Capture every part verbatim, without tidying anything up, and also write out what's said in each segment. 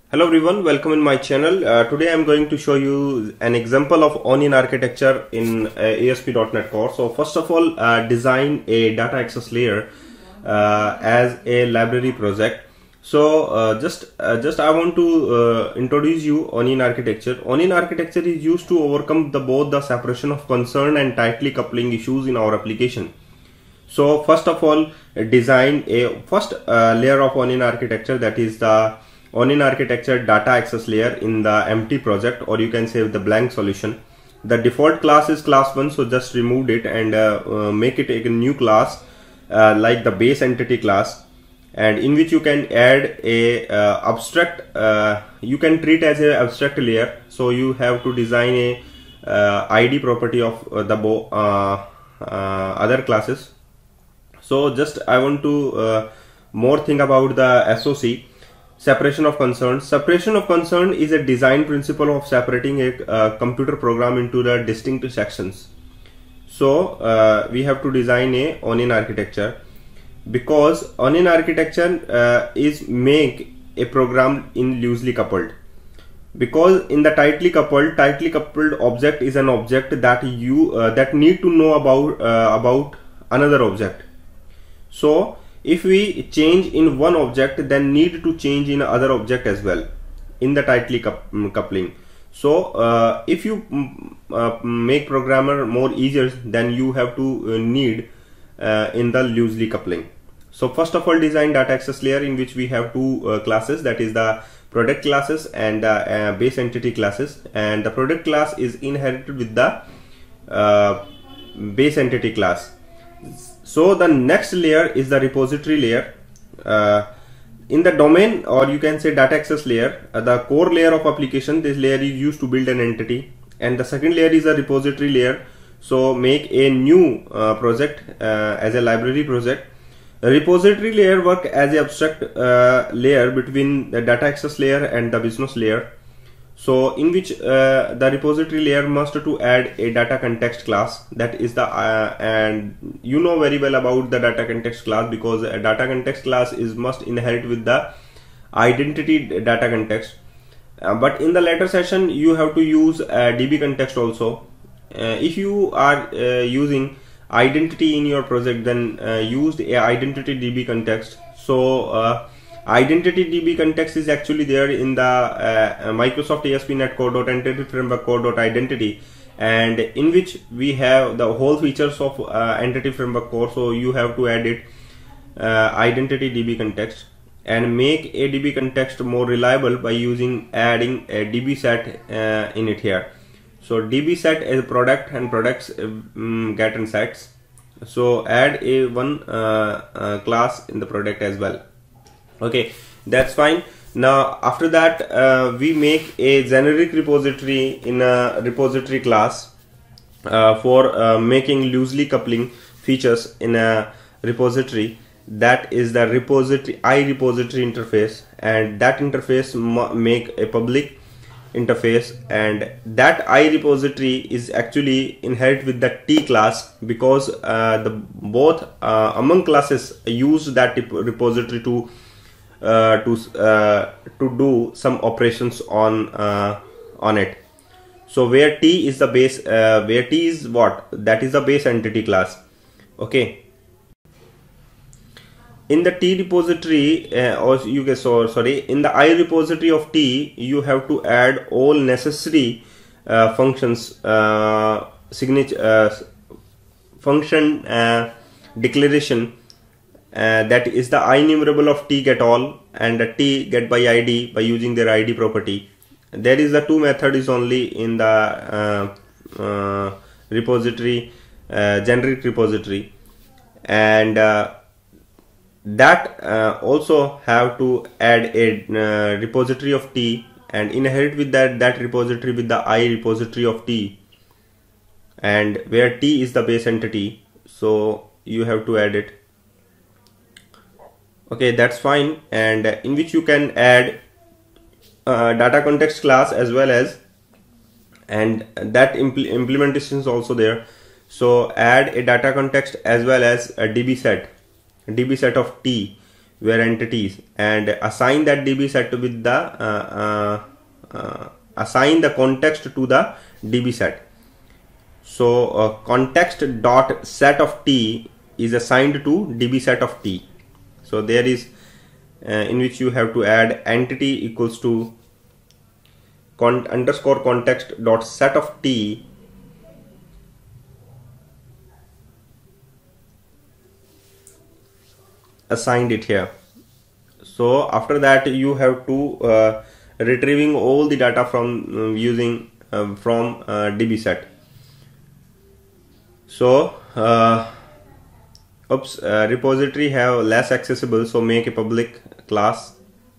Hello everyone, welcome in my channel. Uh, today I am going to show you an example of onion architecture in uh, A S P dot net course. So first of all, uh, design a data access layer uh, as a library project. So uh, just uh, just I want to uh, introduce you onion architecture. Onion architecture is used to overcome the both the separation of concern and tightly coupling issues in our application. So first of all, design a first uh, layer of onion architecture, that is the onion architecture data access layer in the empty project, or you can say the blank solution. The default class is class one, so just remove it and uh, uh, make it a new class uh, like the base entity class, and in which you can add a uh, abstract uh, you can treat as a abstract layer. So you have to design a uh, I D property of uh, the uh, uh, other classes. So just I want to uh, more think about the S O C. Separation of concern. Separation of concern is a design principle of separating a uh, computer program into the distinct sections. So uh, we have to design a onion architecture, because onion architecture uh, is make a program in loosely coupled. Because in the tightly coupled, tightly coupled object is an object that you uh, that need to know about uh, about another object. So if we change in one object, then need to change in other object as well in the tightly coupling. So uh, if you uh, make programmer more easier, then you have to uh, need uh, in the loosely coupling. So first of all, design data access layer in which we have two uh, classes, that is the product classes and uh, uh, base entity classes, and the product class is inherited with the uh, base entity class. So the next layer is the repository layer. Uh, in the domain, or you can say data access layer, uh, the core layer of application, this layer is used to build an entity, and the second layer is a repository layer. So make a new uh, project uh, as a library project. A repository layer work as an abstract uh, layer between the data access layer and the business layer. So in which uh, the repository layer must to add a data context class, that is the uh, and you know very well about the data context class, because a data context class is must inherit with the identity data context. Uh, but in the later session you have to use a D B context also. Uh, if you are uh, using identity in your project, then uh, use a identity D B context. So uh, identity D B context is actually there in the uh, Microsoft A S P dot net core dot entity framework core dot identity, and in which we have the whole features of uh, entity framework core. So you have to add it uh, identity D B context and make a D B context more reliable by using adding a D B set uh, in it here. So D B set is product and products um, get and sets. So add a one uh, uh, class in the product as well. Okay, that's fine. Now after that uh, we make a generic repository in a repository class uh, for uh, making loosely coupling features in a repository. That is the repository I repository interface, and that interface make a public interface, and that I repository is actually inherit with the T class, because uh, the both uh, among classes use that repository to Uh, to uh, to do some operations on uh, on it. So where T is the base, uh, where T is what, that is the base entity class. Okay, in the T repository uh, or you guys so sorry in the I repository of T, you have to add all necessary uh, functions, uh, signature uh, function uh, declaration. Uh, that is the IEnumerable of T get all and the T get by I D by using their I D property. There is the two method is only in the uh, uh, repository, uh, generic repository, and uh, that uh, also have to add a uh, repository of T and inherit with that that repository with the I repository of T, and where T is the base entity, so you have to add it. Okay, that's fine, and in which you can add uh, data context class as well as, and that impl implementation is also there. So add a data context as well as a D B set, D B set of T, where entities, and assign that D B set with the uh, uh, uh, assign the context to the D B set. So uh, context dot set of t is assigned to D B set of t. So there is uh, in which you have to add entity equals to con underscore context dot set of t assigned it here. So after that you have to uh, retrieving all the data from um, using um, from uh, D B set. So uh, oops uh, repository have less accessible, so make a public class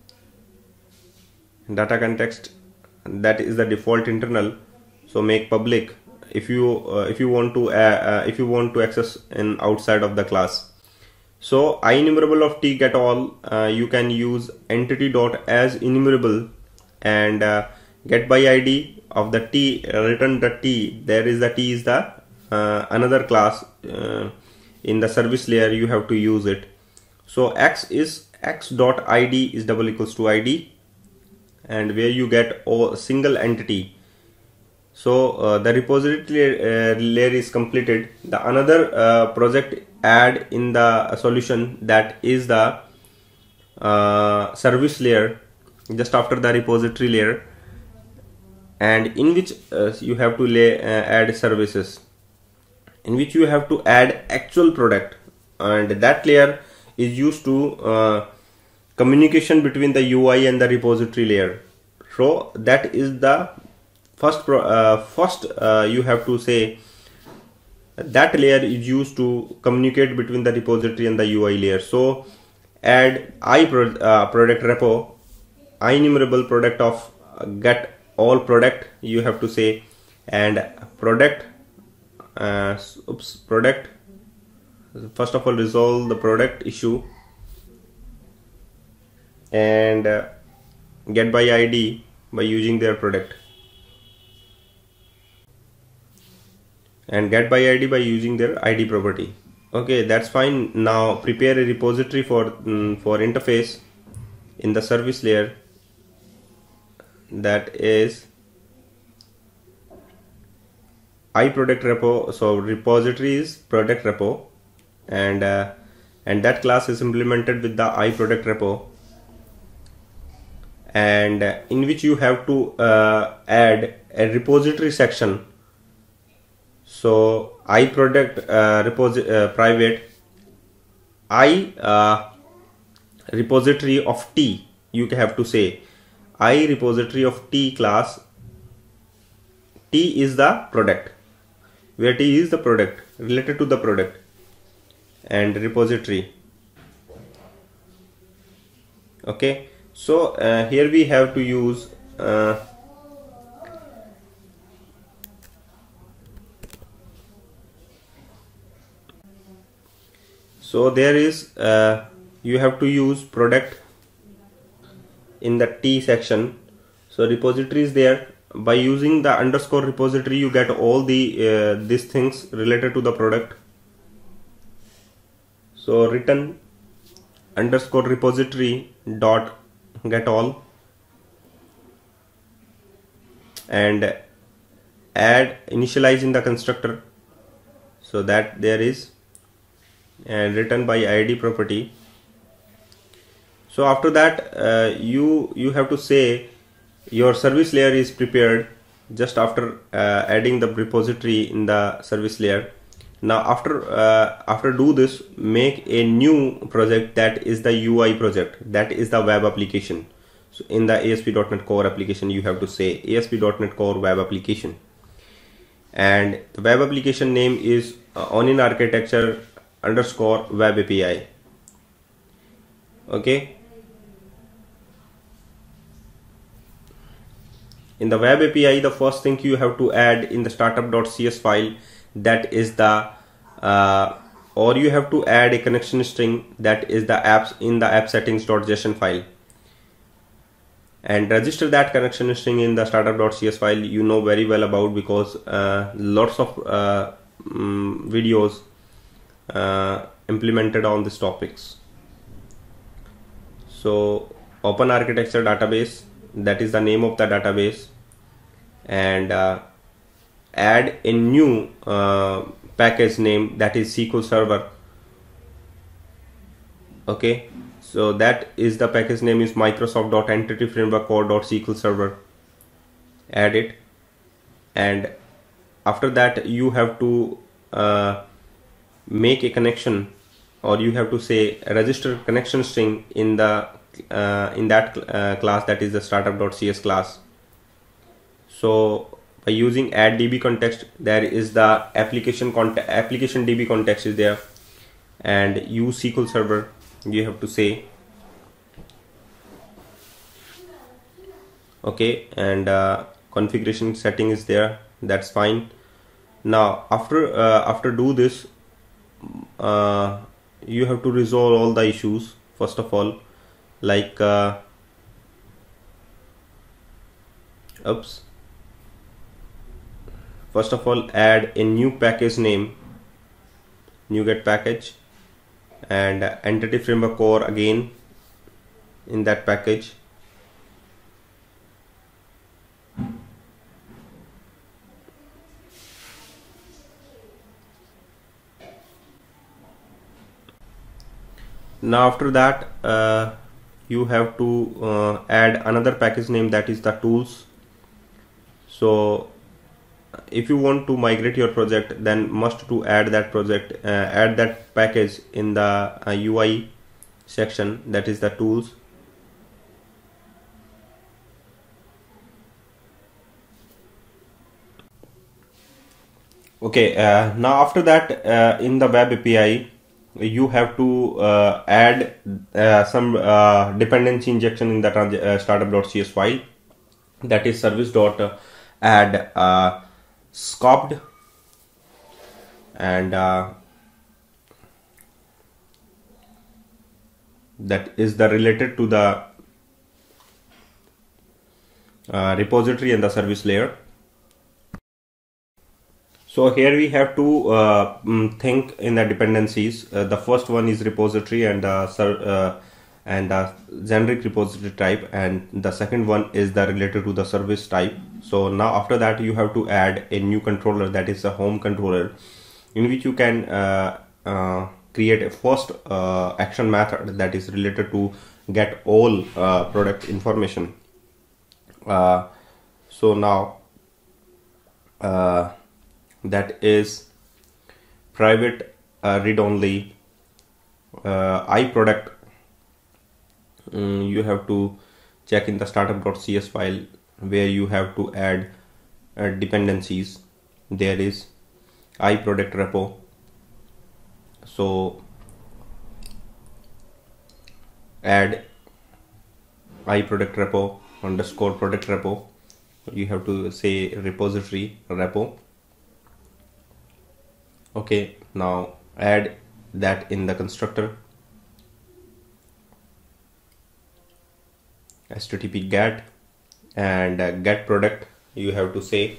data context, that is the default internal, so make public if you uh, if you want to uh, uh, if you want to access in outside of the class. So IEnumerable of t get all, uh, you can use entity dot as enumerable, and uh, get by id of the t, uh, return the t. There is the t is the uh, another class uh, in the service layer, you have to use it. So x is x dot id is double equals to id, and where you get a single entity. So uh, the repository uh, layer is completed. The another uh, project add in the solution, that is the uh, service layer just after the repository layer, and in which uh, you have to lay, uh, add services, in which you have to add actual product, and that layer is used to uh, communication between the U I and the repository layer. So that is the first pro uh, first uh, you have to say that layer is used to communicate between the repository and the U I layer. So add I pro uh, product repo, IEnumerable product of uh, get all product, you have to say, and product uh, oops product first of all resolve the product issue, and uh, get by I D by using their product, and get by I D by using their I D property. Okay, that's fine. Now prepare a repository for um, for interface in the service layer, that is I product repo. So repository is product repo, and uh, and that class is implemented with the I product repo, and uh, in which you have to uh, add a repository section. So I product uh, repository uh, private I uh, repository of t, you have to say I repository of t class, t is the product, where t is the product related to the product, and repository. Okay, so uh, here we have to use uh, so there is uh, you have to use product in the t section. So repository is there. By using the underscore repository, you get all the uh, these things related to the product. So return underscore repository dot get all, and add initialize in the constructor, so that there is, and return by I D property. So after that uh, you you have to say your service layer is prepared just after uh, adding the repository in the service layer. Now after uh, after do this, make a new project, that is the U I project, that is the web application. So in the A S P dot net core application, you have to say A S P dot net core web application, and the web application name is uh, onion architecture underscore web A P I. Okay, in the web A P I, the first thing you have to add in the startup dot C S file, that is the uh, or you have to add a connection string, that is the apps in the app settings dot JSON file, and register that connection string in the startup dot C S file. You know very well about, because uh, lots of uh, um, videos uh, implemented on these topics. So open architecture database, that is the name of the database, and uh, add a new uh, package name, that is S Q L Server. Okay, so that is the package name is Microsoft.Entity Framework Core.S Q L Server. Add it, and after that you have to uh, make a connection, or you have to say register connection string in the uh, in that uh, class, that is the startup.cs class. So by using add D B context, there is the application context, application D B context is there, and use S Q L Server you have to say. Okay, and uh, configuration setting is there, that's fine. Now after uh, after do this, uh, you have to resolve all the issues. First of all, like uh, oops first of all add a new package name, NuGet package, and uh, entity framework core again in that package. Now after that uh, you have to uh, add another package name, that is the tools. So if you want to migrate your project, then must to add that project uh, add that package in the uh, U I section, that is the tools. Okay, uh, now after that uh, in the web A P I you have to uh, add uh, some uh, dependency injection in the uh, startup.cs file, that is service dot add uh, scoped, and uh, that is the related to the uh, repository and the service layer. So here we have to uh, think in the dependencies. Uh, the first one is repository and uh, uh, and the generic repository type, and the second one is the related to the service type. So now after that you have to add a new controller, that is a home controller, in which you can uh, uh, create a first uh, action method that is related to get all uh, product information. Uh, so now uh, that is private uh, read only uh, I product. Um, you have to check in the startup.cs file where you have to add uh, dependencies. There is I product repo. So add I product repo underscore product repo. You have to say repository repo. Okay, now add that in the constructor. H T T P get, and uh, get product, you have to say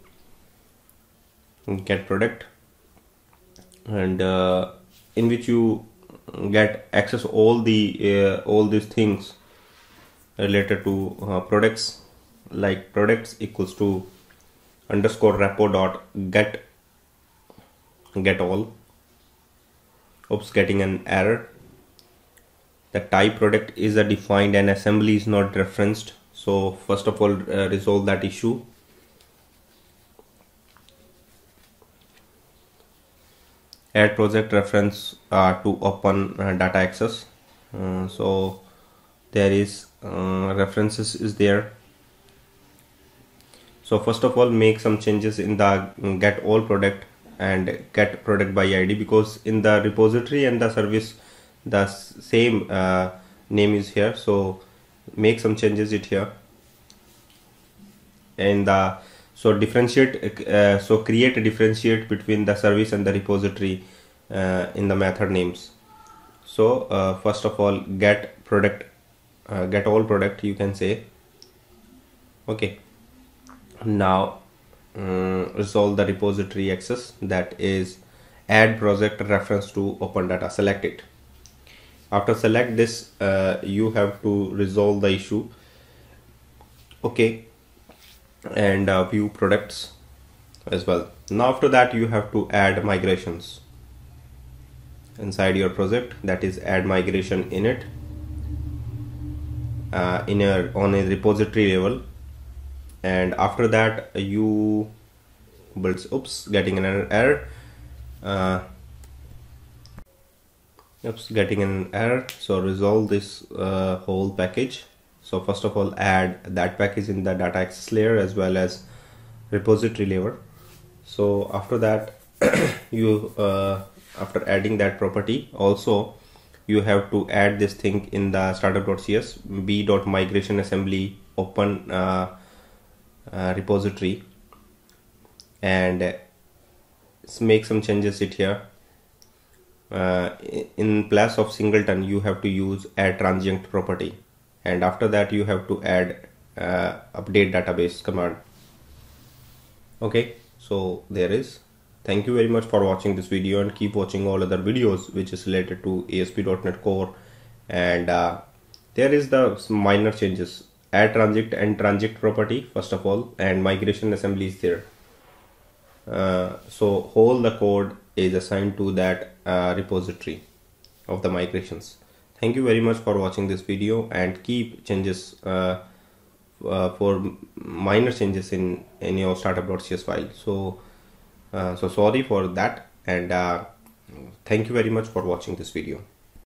get product, and uh, in which you get access all the uh, all these things related to uh, products, like products equals to underscore repo dot get get all. Oops, getting an error. The type product is a defined and assembly is not referenced. So first of all uh, resolve that issue. Add project reference uh, to open uh, data access. Uh, so there is uh, references is there. So first of all make some changes in the get all product and get product by I D, because in the repository and the service the same uh, name is here. So make some changes it here, and the so differentiate uh, so create a differentiate between the service and the repository uh, in the method names. So uh, first of all get product uh, get all product, you can say. Okay, now um, resolve the repository access, that is add project reference to open data, select it. After select this, uh, you have to resolve the issue. Okay, and uh, view products as well. Now after that, you have to add migrations inside your project, that is add migration init uh, in a on a repository level. And after that, you build oops getting an error uh, oops getting an error so resolve this uh, whole package. So first of all, add that package in the data access layer as well as repository layer. So after that, you uh, after adding that property, also you have to add this thing in the startup.cs b.migration assembly open uh, uh, repository, and uh, make some changes it here. Uh, in place of singleton, you have to use add transient property, and after that you have to add uh, update database command. Okay, so there is. Thank you very much for watching this video, and keep watching all other videos which is related to A S P dot net Core. And uh, there is the minor changes: add transient and transient property first of all, and migration assembly is there. Uh, so whole the code is assigned to that uh, repository of the migrations. Thank you very much for watching this video, and keep changes uh, uh, for minor changes in in your startup.cs file. So uh, so sorry for that, and uh, thank you very much for watching this video.